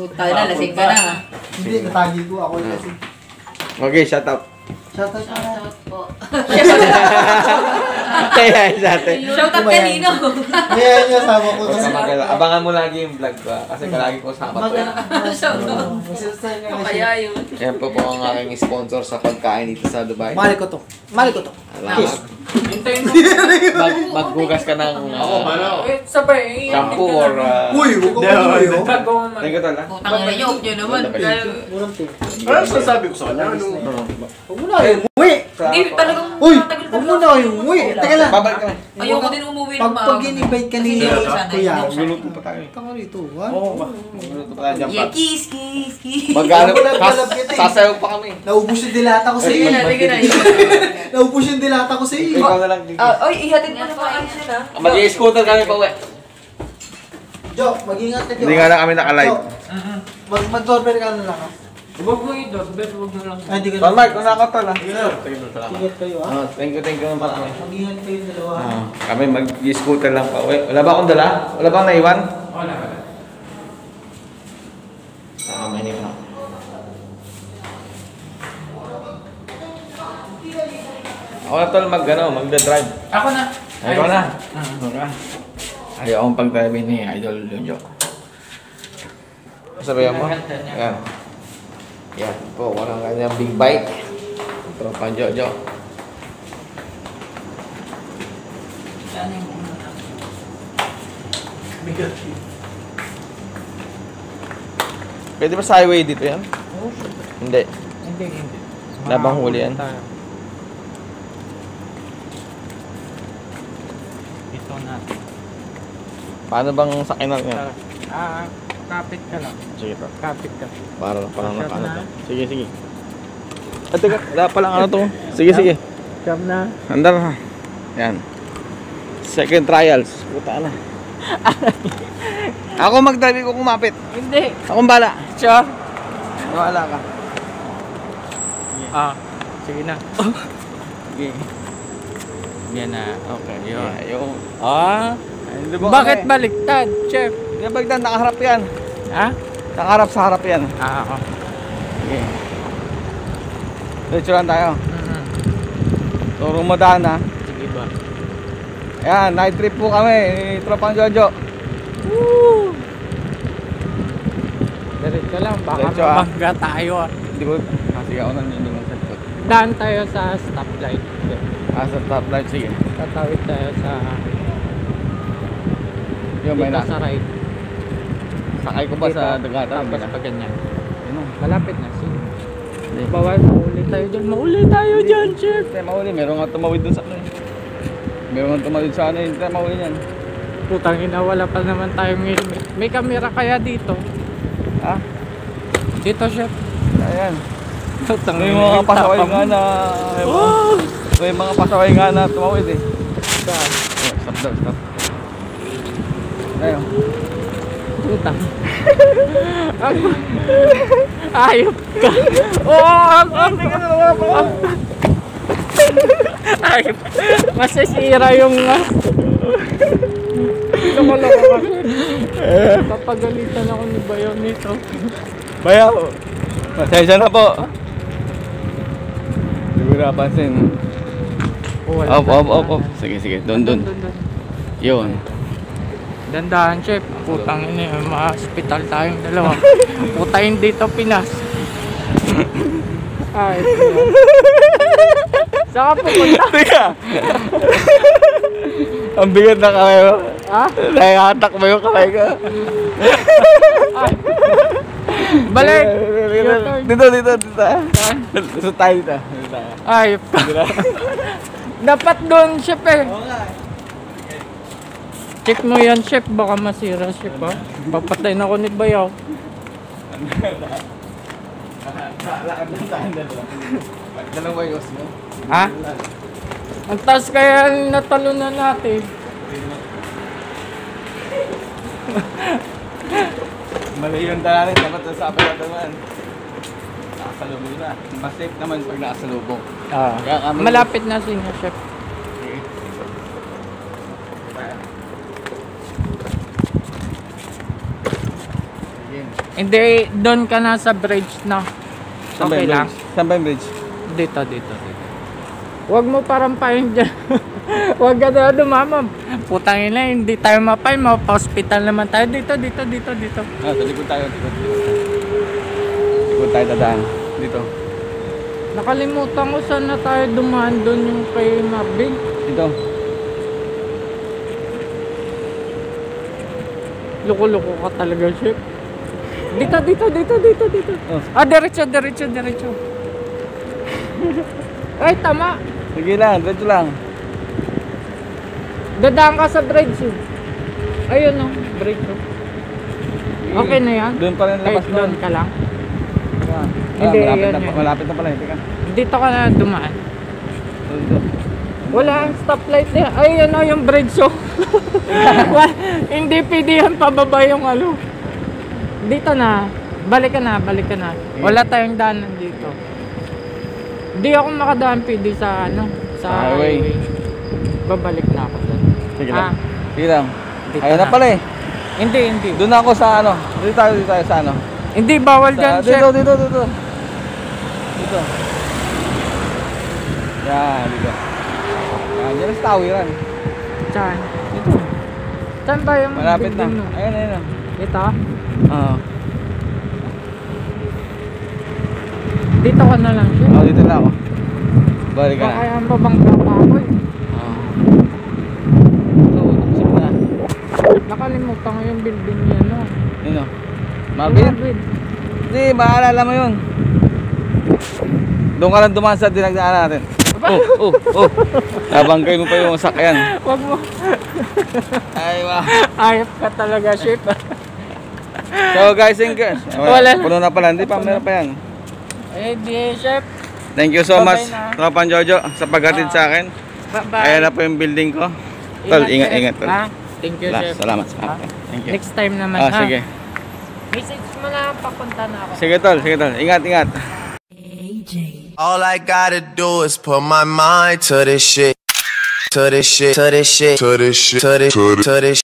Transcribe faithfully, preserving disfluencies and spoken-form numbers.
Tayo na, lasing ka na. Hindi, natagi ko. Ako yung lasing. Okay, shut up. Shout out na. Shoutout po. Kaya dati. Shoutout kanino? Kaya yung asawa ko. Huwag ka mag- abangan mo lagi yung vlog ko. Kasi kalagi ko sa kapatid. Shoutout. Mag- Kaya yun. Yan po po ang aking sponsor sa pagkain dito sa Dubai. Mahal ko to. Mahal ko to. Salamat. Hintayin mo. Mag maghugas ka ng uh, Eh, sabay. shampoo or... Uh, Uy, huwag ko pa yun. Thank you, tol, ha? Putang ina nyo, huwag nyo naman. Murang to. Ano sasabi ko sa kanya? Ano? Huwag mo na kayong umuwi. Hindi, talagang Uy, matagal huwag mo na kayong umuwi. Teka lang. Babalik ka na. Ayoko din umuwi ng Pag maaga. pag in-invite ka ni Kasi hindi ako sanay, Kuya, hindi ako sanay. Magluluto pa tayo. Tanga rito, ha? Oo ba? Magluluto pa tayo dyan Yeah, pa. kiss, kiss, kiss. Magkano? Galab-galab kita eh. Sasayaw pa kami. Naubos yung dilata ko sa Sige iyo. na, sige na. Naubos yung dilata ko sa iyo. Ikaw na lang. Ah, Oy, ihatid mo na pa kayo sila. Mag-i-scooter kami pa uwi. Jo, mag-ingat ka, Jo. Hindi nga lang kami nakalive. Jo, Mag mag-doorbell ka na lang, ha? Huwag mo i-doorbell, huwag mo lang. Ay, hindi ka Tol Mark, kung nakakatol, ha? Ingat kayo, ha? Ah, thank you, thank you naman pala. Mag-ingat kayo dalawa, ha? Ah, kami mag-scooter lang pa uwi. Wala ba akong dala? Wala bang naiwan? Wala, wala. Ah, may naiwan. Ako na tol mag ano, magda-drive. Ako na. Ay, ikaw na. Okay. Ayaw akong pag-drive ni Idol Junjo. Sabihan mo? Yan. Yan po, walang kanyang big bike. Tropa Jojo. Pwede ba sa highway dito yan? Hindi. Hindi, hindi. Labang huli yan. Ito natin. Paano bang sakay na yan? Ah, kapit ka lang. Sige to. Kapit ka. Para parang Shop nakaano na. to. Sige, sige. At teka, wala palang ano to. Sige, sige. Shop na. Handa na. Yan. Second trials. Puta na. Ako mag-drive ko kumapit. Hindi. Akong bala. Sure. Wala ka. Ah, sige na. Sige. Yan na. Okay, yun. Yeah, yung... Ah, Ay, di ba bakit kami? baliktad, chef? Hindi ba baliktad? Nakaharap yan. Ha? Nakaharap sa harap yan. Ah, ako. Sige. Diretso lang tayo. Mm-hmm. So, rumadaan na. Sige ba? Ayan, night trip po kami. Tropang Jojo. Woo! Diretso lang, baka Diretso, ah. mabangga tayo. ah. Hindi ko... Kasi ako naninilang sa likod. Daan tayo sa stoplight. Ah, sa top light. Sige. Tatawid tayo sa... Yung may dito na. sa right. Sakay ko ba sa dagatan? Tapos pa ganyan. Yun o. Malapit na. Sige. Hindi. Bawal, mauli tayo dyan. Mauli tayo dyan, chef. Hindi, mahuli. Meron nga tumawid dun sa ano eh. Meron nga tumawid sa ano eh. Hindi mahuli yan. Putang ina, wala pa naman tayong helmet. May kamera kaya dito? Ha? Dito, chef. Ayan. Putang May ina, mga pasaway tapang. nga na... Oh! May mga pasaway nga na tumawid eh. Saan? Oh, stop daw, stop. Ayun. Putang. Ako. Ayop ka. Oh, ang ang ang ayop. Masisira yung mas. Lumaloko ka. Papagalitan ako ni Bayaw nito. Bayaw! Pasensya na po. Hindi ko napansin. Oh, wala Up, na. up, up, up. Sige, sige. Doon, doon. Dun, dun. Yun. Dandahan, chef. Putang ina, ma-hospital tayong dalawa. Putayin dito, Pinas. Ay, saan ka pupunta? Teka! Ang bigat na kamay mo. Ha? Nakahatak mo yung kamay ko. Ay. Balik! Dito, dito, dito. Dito, dito tayo dito. Dito tayo. Ay, dapat doon, chef eh. Check mo yan, chef. Baka masira, chef, ha? Papatay na ako ni Bayaw. Lakad lang tayo dalawa. Dalang ba yung mo? Ha? Ang taas kaya natalunan natin. Mali yung dalanin. Dapat sa apel na naman. Nakasalubong na. Mas safe naman pag nakasalubong. Ah, Kaya kami- malapit na siya, chef. Sige. Hindi, doon ka na sa bridge na. Saan ba Okay yung lang. bridge? Saan ba yung bridge? Dito, dito, dito. Huwag mo parang pahin dyan. Huwag ka na dumamam. Putang ina, hindi tayo mapay. Mapa-hospital naman tayo. Dito, dito, dito, dito. Ah, sa likod tayo. Likod, likod. Likod tayo dadaan. Dito. Nakalimutan ko saan na tayo dumaan doon yung kay Marvin. Dito. Loko-loko ka talaga, chef. Dito, dito, dito, dito, dito. Oh. Ah, diretso, diretso, diretso. Ay, tama. Sige lang, dito lang. Dadaan ka sa bridge. eh. Ayun o, bridge. oh. Okay na yan? Doon pa rin Kahit labas doon doon. ka lang. Ah, Hindi, malapit, yun na, yun. malapit na pala. Teka. Dito ka na dumaan. Dito. Wala ang stoplight na. Ayun o, yung bridge oh. Wala- Hindi pwede yan pababa yung ano. Dito na. Balik ka na, balik ka na. Wala tayong daanan dito. Hindi ako makadaan pwede sa ano, sa, Sa highway. highway. Babalik na ako doon. Sige Ah, lang. Sige lang. dito Ayun na na. pala eh. Hindi, hindi. Doon ako sa ano. Dito tayo, dito tayo sa ano. Hindi, bawal dyan, Sa, chef. dito, dito, dito. Dito. Yan, dito. Yan, yan ang tawiran. Saan? Dito. Saan ba yung Malapit na. building mo? Ayun, ayun na. Ito? Oo. Dito ka na lang, chef. Oh, dito na ako. Balik ka na. Baka yan babangga pa ako eh. Oo. So, sige na. Nakalimutan ko yung building niya, no? Yun o. Marvin? Marvin. Hindi, maalala mo yun. Doon ka lang dumaan sa dinagdaan natin. Oh, oh, oh. Nabanggay mo pa yung sakyan. Wag mo. Ay, wow. Ayop ka talaga, chef. So guys and girls, Wala na. puno na pala, hindi pa, meron pa yan. Eh, di, chef. Thank you so Bye-bye much, na. Tropan Jojo, sa paghatid Ah. sa akin. Bye-bye. Ayan na po yung building ko. Tol, ingat, chef. ingat, tol. Ha? Thank you, Wala, chef. salamat. Ha? Thank you. Next time naman, Ah, ha? sige. Message mo na, papunta na ako. Sige tol, sige tol. Ingat, ingat. All I gotta do is put my mind to this shit. To this shit. To this shit. To this shit. To this. To this.